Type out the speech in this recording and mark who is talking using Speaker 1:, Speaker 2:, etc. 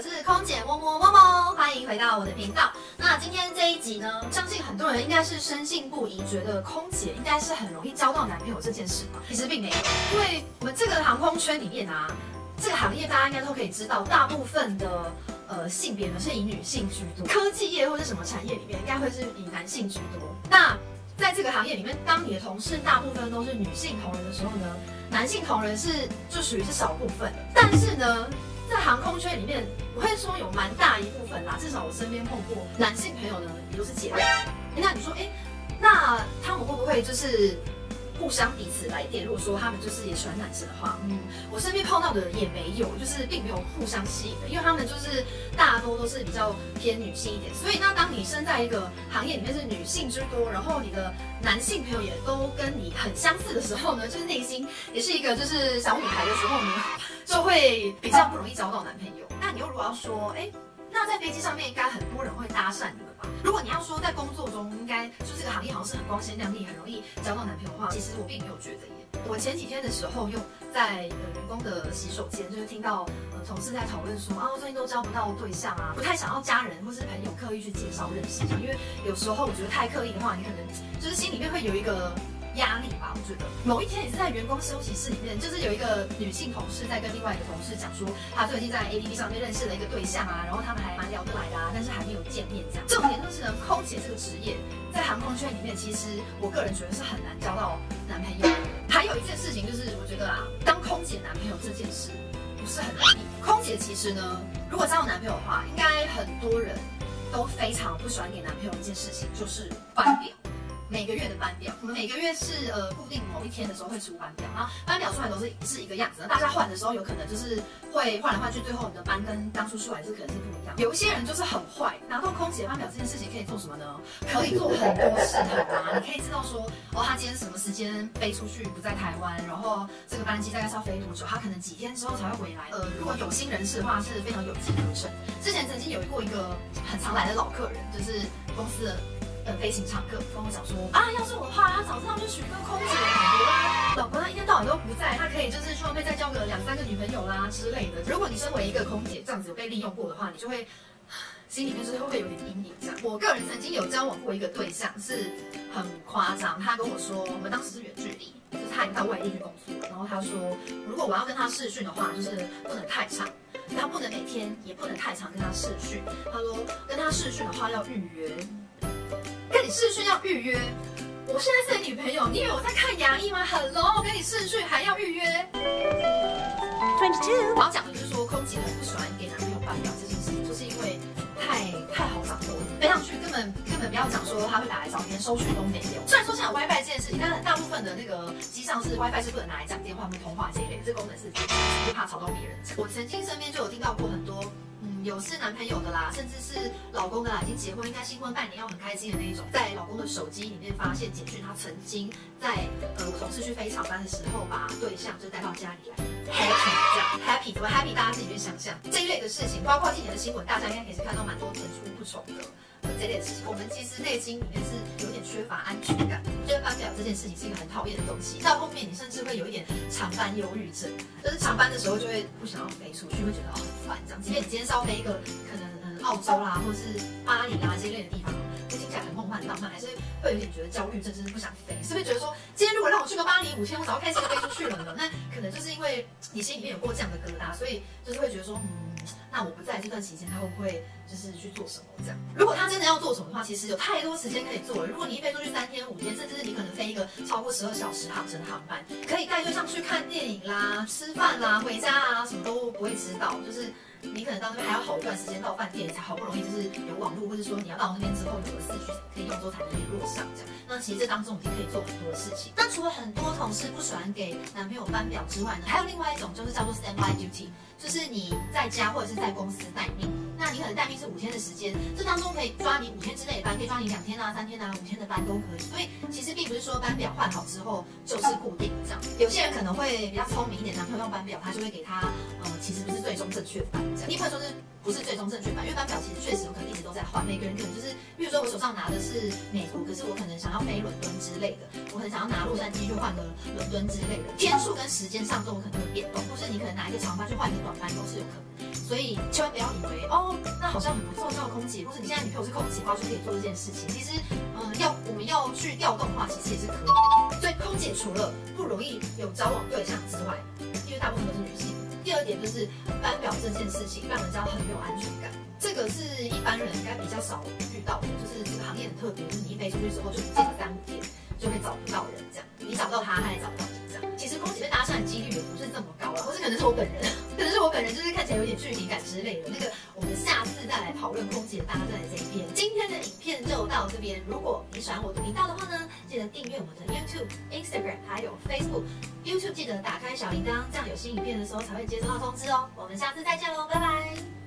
Speaker 1: 我是空姐摸摸摸摸，欢迎回到我的频道。那今天这一集呢，相信很多人应该是深信不疑，觉得空姐应该是很容易交到男朋友这件事嘛。其实并没有，因为我们这个航空圈里面啊，这个行业大家应该都可以知道，大部分的性别呢是以女性居多，科技业或者什么产业里面应该会是以男性居多。那在这个行业里面，当你的同事大部分都是女性同仁的时候呢，男性同仁就属于是少部分。但是呢，在航空圈里面，我会说有蛮大一部分啦，至少我身边碰过男性朋友呢，也都是姐妹。那你说，那他们会不会就是互相彼此来电？如果说他们就是也喜欢男生的话，我身边碰到的也没有，就是并没有互相吸引的，因为他们就是大多都是比较偏女性一点。所以那当你身在一个行业里面是女性居多，然后你的男性朋友也都跟你很相似的时候呢，就是内心也是一个就是小女孩的时候呢，就会比较不容易交到男朋友。那你又如果要说，那在飞机上面应该很多人会搭讪你们吧？如果你要说在工作中应该就这个行业好像是很光鲜亮丽，很容易交到男朋友的话，其实我并没有觉得耶。我前几天的时候又在员工的洗手间，就是听到同事在讨论说啊，最近都交不到对象啊，不太想要家人或是朋友刻意去介绍认识，因为有时候我觉得太刻意的话，你可能就是心里面会有一个压力吧。我觉得某一天也是在员工休息室里面，就是有一个女性同事在跟另外一个同事讲说，她最近在 APP 上面认识了一个对象啊，然后他们还蛮聊得来的啊，但是还没有见面这样。重点就是呢，空姐这个职业在航空圈里面，其实我个人觉得是很难交到男朋友。还有一件事情就是，我觉得啊，当空姐男朋友这件事不是很容易。空姐其实呢，如果交到男朋友的话，应该很多人都非常不喜欢给男朋友一件事情，就是班表。每个月的班表，我们每个月是固定某一天的时候会出班表，然后班表出来都是一个样子的，大家换的时候有可能就是会换来换去，最后你的班跟当初出来是可能是不一样。有一些人就是很坏，拿到空姐班表这件事情可以做什么呢？可以做很多事很啊，你可以知道说，他今天什么时间飞出去不在台湾，然后这个班机大概是要飞多久，他可能几天之后才会回来。如果有心人士的话是非常有机可乘。之前曾经有过一个很常来的老客人，就是公司的飞行常客跟我讲说啊，要是我的话，他早知道就娶个空姐好多啦，老婆他一天到晚都不在，他可以就是去外面再交个2、3个女朋友啦之类的。如果你身为一个空姐这样子有被利用过的话，你就会心里面就是会有点阴影这样。我个人曾经有交往过一个对象，是很夸张，他跟我说，我们当时是远距离，就是他已经到外地去工作，然后他说，如果我要跟他视讯的话，就是不能太长。他不能每天，也不能太常跟他视讯。他说跟他视讯的话要预约，跟你视讯要预约。我现在是你女朋友，你以为我在看牙医吗 ？Hello， 我跟你视讯还要预约。22。我要讲的就是说，空姐很不喜欢给男朋友班表这件事情，就是因为太好掌握了，飞上去根本不要讲说他会打来找别人收讯都没有。虽然说现在有 WiFi 这件事情，但是大部分的那个机上是 WiFi 是不能拿来讲电话或通话这一类的，这功能是不怕吵到别人。我曾经身边就有听到过很多。有是男朋友的啦，甚至是老公的啦，已经结婚，应该新婚半年要很开心的那一种，在老公的手机里面发现简讯，他曾经在我同事去飞长班的时候，把对象就带到家里来 happy 这样 happy 怎么 happy， 大家自己去想象这一类的事情，包括今年的新闻，大家应该也是看到蛮多层出不穷的。这类的事情，我们其实内心里面是有点缺乏安全感，觉得班表这件事情是一个很讨厌的东西。到后面你甚至会有一点长班忧郁症，就是长班的时候就会不想要飞出去，会觉得很烦这样。即便你今天是要飞一个可能澳洲啦，或是巴黎啦这一类的地方，就听起来很梦幻浪漫，还是会有点觉得焦虑症，就是不想飞。是不是觉得说，今天如果让我去个巴黎5天，我早就开心的飞出去了呢？那可能就是因为你心里面有过这样的疙瘩，所以就是会觉得说，那我不在这段期间，他会不会就是去做什么这样？如果他真的要做什么的话，其实有太多时间可以做了。如果你一飞出去3天5天，甚至是你可能飞一个超过12小时航程的航班，可以带对象去看电影啦、吃饭啦、回家啊，什么都不会知道。就是你可能到那边还要好一段时间到饭店，才好不容易就是有网络，或者说你要到那边之后有了4G可以用之后才能联络上这样。那其实这当中已经可以做很多的事情。那除了很多同事不喜欢给男朋友班表之外呢，还有另外一种就是叫做 standby duty。就是你在家或者是在公司待命，那你可能待命是5天的时间，这当中可以抓你5天之内的班，可以抓你2天啊、3天啊、5天的班都可以。所以其实并不是说班表换好之后就是固定的这样。有些人可能会比较聪明一点，男朋友用班表，他就会给他其实不是最终正确的班这样。你不能说是不是最终正确版，因为班表其实确实有可能一直都在换，每个人可能就是，比如说我手上拿的是美国，可是我可能想要飞伦敦之类的，我可能想要拿洛杉矶去换个伦敦之类的，天数跟时间上都有可能会变动，或是你可能拿一个长班去换一个短班都是有可能。 所以千万不要以为哦，那好像很不错，叫空姐，或是你现在女朋友是空姐的话，就可以做这件事情。其实，我们要去调动的话，其实也是可以的。所以空姐除了不容易有交往对象之外，因为大部分都是女性。第二点就是班表这件事情让人家很没有安全感，这个是一般人应该比较少遇到的，就是这个行业很特别，就是你一飞出去之后就不见个3、5天，就会找不到人这样，你找不到他，他也找不到你这样。其实空姐被搭讪的几率也不是这么高了，或是可能是我本人，就是看起来有点距离感之类的。那个我们下次再来讨论空姐搭讪的这一篇。今天的影片就到这边，如果你喜欢我的频道的话呢，记得订阅我们的 YouTube、Instagram 还有 Facebook。YouTube 记得打开小铃铛，这样有新影片的时候才会接收到通知哦。我们下次再见喽，拜拜。